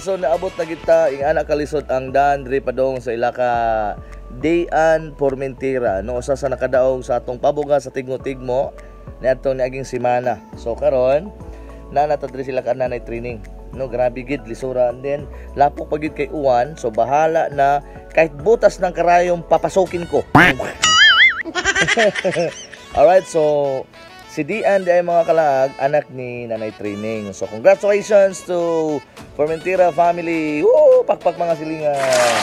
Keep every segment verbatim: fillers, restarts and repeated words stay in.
so naabot na kita ing anak kalisod ang daan diri padong sa Ilaka Dayan Formentera no usa sa nakadaog sa atong pabuga sa tigmo-tigmo niadtong niaging semana. So karon na natadri sila ka nanay training. No, grabe gid lisura and then lapok pagid kay uwan so bahala na kahit butas ng karayom papasokin ko. Alright, so si Dian ay mga kalaag, anak ni Nanay Training. So congratulations to Formentera family. Woo! Pakpak mga silingan.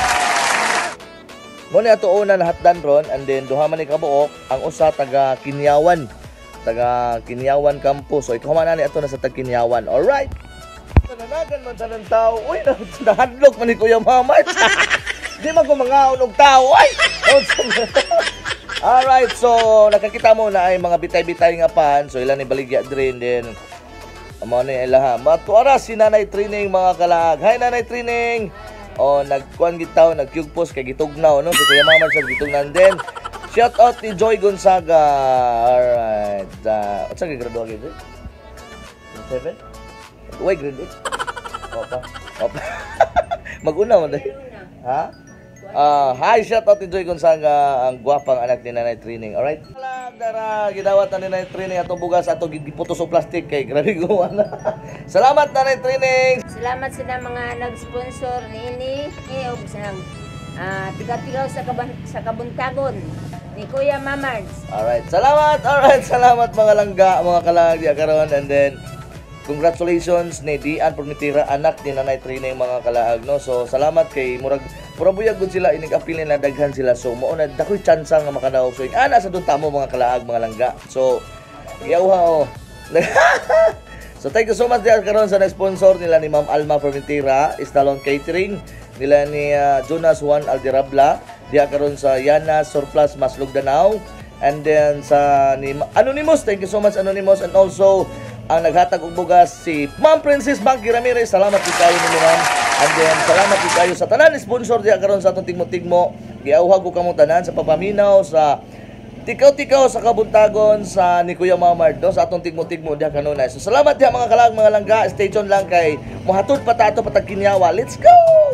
Muna ato una na hatdan ron and then duha man ni kabuok ang usa taga Kinyawan. Taga Kinyawan campus. So ikaw man ani ato na sa taga Kinyawan. Alright. Nananagan man tanang tao. Uy, nahadlok man ni Kuya Mama. Di man ko mangaon og tao. Ay. Alright, so nakakita mo na ay mga bitay-bitay nga pan. So ilan ni baligya drain din. Amo ni ilaha. Matuara si Nanay Training mga kalag. Hi Nanay Training. O nagkuan gitaw, nagkyugpos kay gitugnaw no. Si Kuya Mama sa gitugnan din. Shout out ni Joy Gonzaga. Alright. Uh, What's ang graduate gyud? seven? Uy, grade eight. Opa. Opa. Mag-una mo dai. Ha? Uh, hi, shout out ni Joy Gonzaga, ang gwapang anak ni Nanay Training. Alright? Dara, gidawat na ni Nanay Training atong bugas ato giputos og plastic kay grabe guwana. Salamat Nanay Training. Salamat sa mga nag-sponsor niini og sa uh, tiga-tigaw sa kaban sa kabuntagon ni Kuya Mamars. Alright, salamat. Alright, salamat mga langga, mga kalagi karon and then congratulations ni Dian Formentera, anak ni Nanay Training mga kalaag no. So salamat kay murag murag buyag gud sila inig apil na daghan sila. So mao na dakoy chance nga makadaog. So ana sa dun tamo mga kalaag mga langga. So yawha oh. So thank you so much diyan karon sa nag-sponsor nila ni Ma'am Alma Formentera, Istalon Catering, nila ni uh, Jonas Juan Aldirabla, diya karon sa Yana Surplus Maslog Danau, and then sa ni Anonymous, thank you so much Anonymous, and also ang naghatag og bugas si Ma'am Princess Banky Ramirez. Salamat kay kayo ni Ma'am. And then salamat kay kayo sa tanan ni sponsor diya karon sa atong tigmo-tigmo. Giawhag ko kamo tanan sa papaminaw sa tikaw-tikaw sa kabuntagon sa ni Kuya Mamard no, sa atong tigmo-tigmo diha kanunay. So salamat diha mga kalag mga langga. Stay tuned lang kay mohatod pa tato patag Kinyawa. Let's go.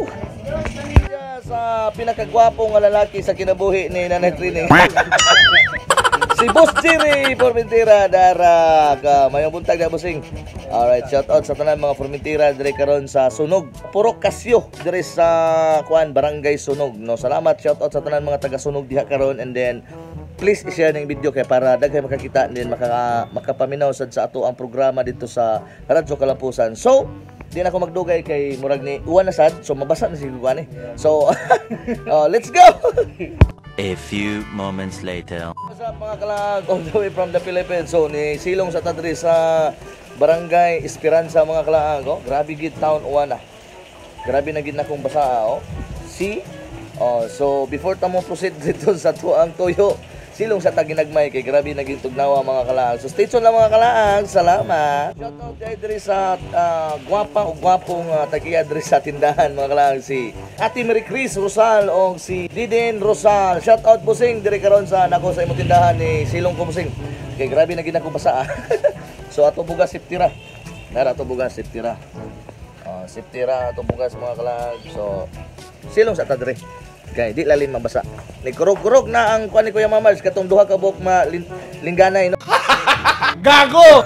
Sa pinakagwapong nga lalaki sa kinabuhi ni Nanay Training. Si Boss Jerry Formentera darag. Uh, mayong buntag na busing. Alright, shout out sa tanan mga Formentera dire karon sa Sunog. Puro Kasyo dire sa kuan Barangay Sunog. No, salamat shout out sa tanan mga taga Sunog diha karon and then please i-share ning video kay para daghay makakita din maka makapaminaw sad sa ato ang programa dito sa Radyo Kalampusan. So, di na ako magdugay kay murag ni uwan na sad so mabasa na siguro ani. So, uh, let's go. A few moments later. What's up mga kalag, all the way from the Philippines. So ni silong sa tadri sa Barangay Esperanza mga kalag. Oh, grabe gid town uwan na. Grabe na gid na kong basa oh. See? Oh, so before ta mo proceed dito sa tuang toyo, silong sa taginagmay kay grabe naging tugnawa mga kalaag. So stay tuned lang mga kalaag. Salamat. Shout out kay diri sa uh, gwapa o gwapong uh, tagiya diri sa tindahan mga kalaag si Ate Mary Chris Rosal o si Diden Rosal. Shout out busing diri karon sa nako sa imong tindahan ni silong ko busing. Kay grabe na gid ako basa. So ato bugas siptira. Nara ato bugas siptira. Uh, siptira ato bugas mga kalaag. So silong sa tadri. Kay di lalim mabasa. Nigkurog-kurog na ang kuan ni Kuya Mamars katong duha ka buok ma lin, lingganay no. Gago.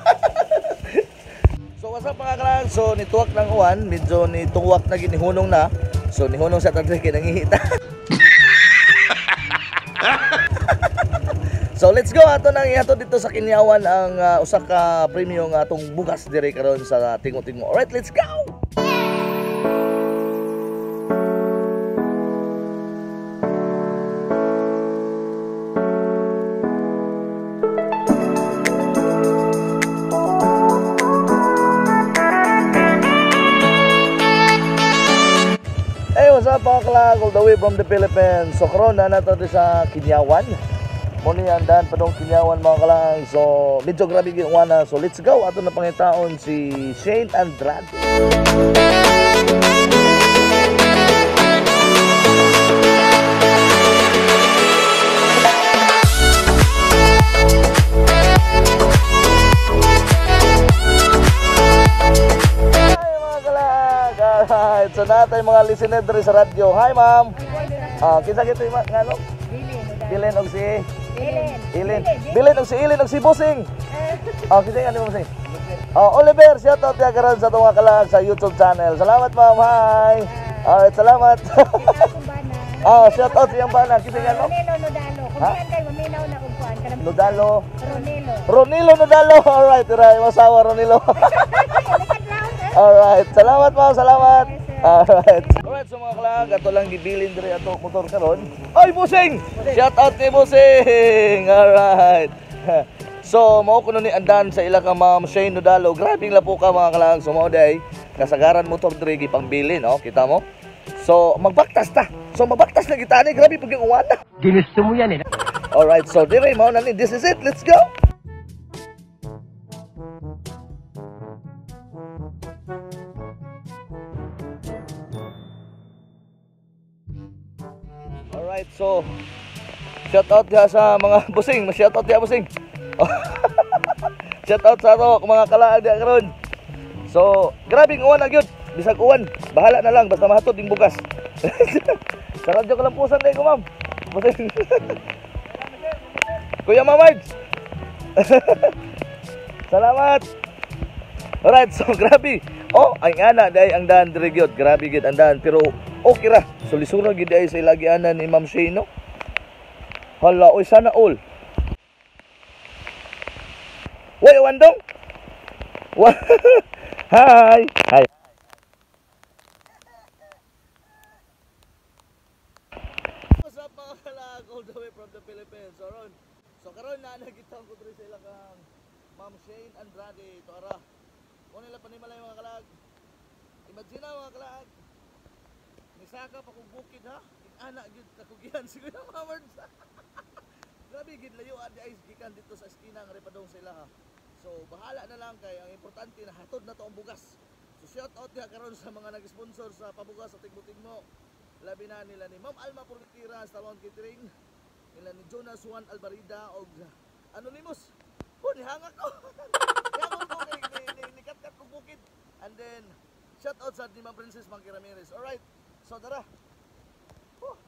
So what's up mga kalag? So nituwak ng uwan, medyo nituwak na ginihunong na. So nihunong sa tadre kay nangihita. So let's go ato nang ihato dito sa Kinyawan ang uh, usa ka premium nga atong bugas dire karon sa tingmo-tingmo. Alright, let's go. What's up mga kalag, all the way from the Philippines. So karon na nato sa Kinyawan. Muni andan padong Kinyawan mga kalag. So medyo grabe ginawa. So let's go ato na pangitaon si Shane Andrade. sa atay mga listener diri sa radyo. Hi ma'am. Ah, kinsa kita ma ngano? Bilin og si Ellen. Ilin. Bilin og si Ilin og si Busing. Ah, kinsa ano mo Busing? Oh, Oliver, shout out ya karon sa tunga kalag sa YouTube channel. Salamat ma'am. Hi. Alright, salamat. Ah, shout out sa iyang bana. Kinsa ngano? Ronelo Nodalo. Kung Ha? yan kayo, maminaw na kung kuhan. Kanang- Nodalo. Ronelo. Ronilo Nodalo. Alright, right. Masawa Ronilo. Alright, salamat ma'am, salamat. Alright. Alright, so mga kalag, ato lang gibilin diri ato motor karon. Ay, Busing! Shout out ni Busing. Alright. So, mao kuno ni andan sa ila ka Ma'am Shane Nodalo. Grabe la po ka mga kalag. So mao day kasagaran motor diri gipangbilin, oh, kita mo? So, magbaktas ta. So, magbaktas na kita ni. Grabe pag yung uwana. Ginusto mo yan eh. Alright, so dire mao na ni. This is it. Let's go. Alright, so shout out ya sa mga busing, shout out ya busing. Shout out sa ato mga kalaag dia karon. So, grabing uwan na gyud. Bisag uwan, bahala na lang basta mahatod ding bugas. Sa radyo kalampusan day ko, ma'am. Busing. Kuya Mamard. Salamat. Alright, so grabe. Oh, ang ana day ang daan diri gyud. Grabe gyud ang daan pero okay ra. Sulisura gyud ay sa ilagianan ni Ma'am Shane, no? Hala, oy sana all. Woy, wandong. Wa. Hi. Hi. What's up mga kalag all the way from the Philippines. So, ron. So karon na nagitang ko diri sa ila kang Ma'am Shane Andrade to ara. Mo nila panimalay mga kalag. Imagine na mga kalag. Misaka pa kong bukid ha. Ana gid kakugihan siguro mga words. Grabe gid layo adi ay gikan dito sa esquina ng repadong sila ha. So bahala na lang kay ang importante na hatod na to ang bugas. So shout out ya karon sa mga nag-sponsor sa pabugas sa Tigmo-Tigmo. Labi na nila ni Ma'am Alma Portira sa Talon Catering, nila ni Jonas Juan Albarida og Anonymous. Oh, nihangak ko. Kaya mo ko kay ni, ni, ni kat-kat kong bukid. And then shout out sa ni Ma'am Princess Mangki Ramirez. Alright. So tara. Whew.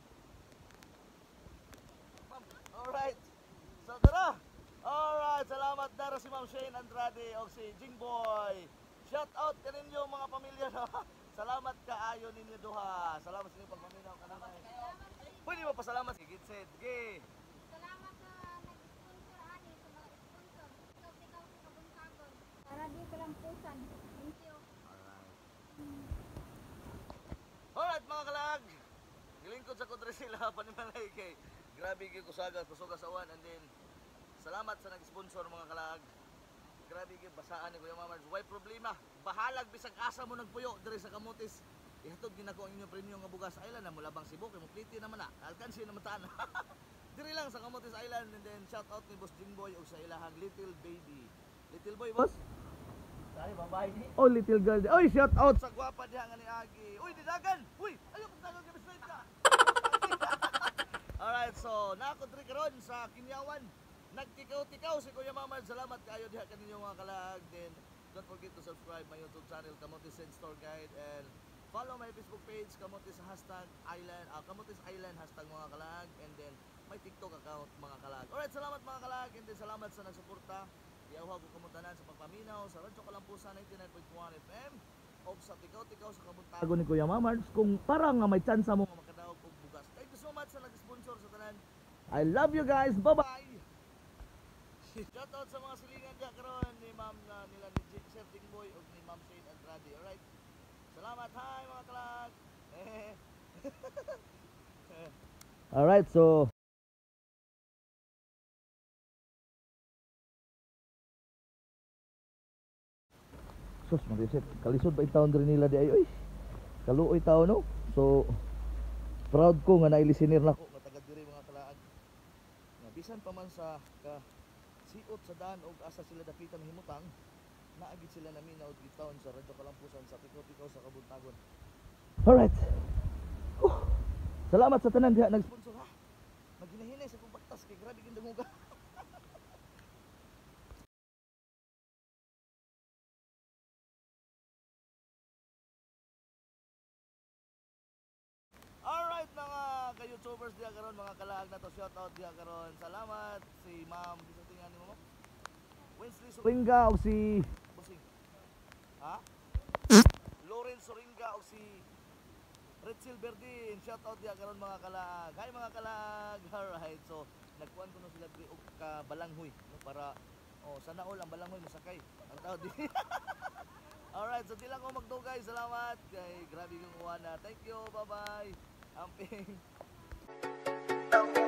Ma'am, alright. So tara. Alright, salamat dara si Ma'am Shane Andrade o si Jingboy. Shout out kaninyo mga pamilya no. Salamat kaayo ninyo duha. Salamat sa inyong pagpaminaw kanang. Pwede mo pasalamat si Gitset. Ge. Salamat sa nag-sponsor ani sa mga sponsor. Ikaw ikaw sa kabuntagon. Para di ko lang pusan. Thank you. Alright mga kalag. Gilingkod sa kodre sila panimalay kay grabe gyud kusagas kusugas awan and then salamat sa nag-sponsor mga kalag. Grabe gyud basaan ni Kuya Mamard. Why problema? Bahalag bisag asa mo nagpuyo diri sa Kamutis. Ihatod ginako ang inyong premium nga bugas island na mula bang Cebu kay mupliti naman na. Alkansi na mataan. Diri lang sa Kamutis Island and then shout out ni Boss Jingboy og sa ilahang little baby. Little boy boss? Sorry, babae ni. Oh, little girl. Oy, shout out sa gwapa diha nga ni Agi. Uy, didagan. Uy, ayo pag dagan kami straight ka. Alright, so naako diri karon sa Kinyawan. Nagtikaw-tikaw si Kuya Mamard. Salamat kaayo diha kaninyo mga kalag. Then don't forget to subscribe my YouTube channel Kamutis and Store Guide and follow my Facebook page Kamutis hashtag Island, uh, Kamutis Island hashtag mga kalag and then my TikTok account mga kalag. Alright, salamat mga kalag and then salamat sa nagsuporta. Iawha ko kamutanan sa pagpaminaw sa Radyo Kalampusan ninety-nine point one F M o sa tikaw-tikaw sa kabuntagon ni Kuya Mamard kung para nga may chance mo makadaog og bugas. Thank you so much sa nag-sponsor sa tanan. I love you guys. Bye-bye. Shout out sa mga silingan diya karon ni Ma'am na nila ni J- Chef Dingboy o ni Ma'am Shane Andrade. Alright. Salamat. Hi mga kalag. Alright, so sus, mag-reset. Kalisod ba yung taon rin nila di ay, oy. Kaluoy taon, no? So, proud ko nga nailisinir na ko. Matagad diri mga kalaag. Nga, bisan pa man sa ka siot sa daan o asa sila dakitang himutang, naagid sila namin na taon sa Radyo Kalampusan sa tikaw-tikaw sa Kabuntagon. Alright. Huh. Salamat sa tanan diha nag-sponsor ha. Maginahinay sa kong baktas kay grabe gindamuga. followers diya karon mga kalaag na to. Shout out diya karon. Salamat si Ma'am gisatingan ni mo. Winsley Soringa o si Busing. Ha? Lawrence Soringa o si Red Silverdin. Shout out diya karon mga kalaag. Hi mga kalaag. Alright. So nagkuan ko na sila diri og ka balanghoy no, para oh sana all ang balanghoy masakay. Ang tao di. Alright, so di lang ko magdugay. Salamat. Kay grabe kong uwana. Thank you. Bye-bye. Amping.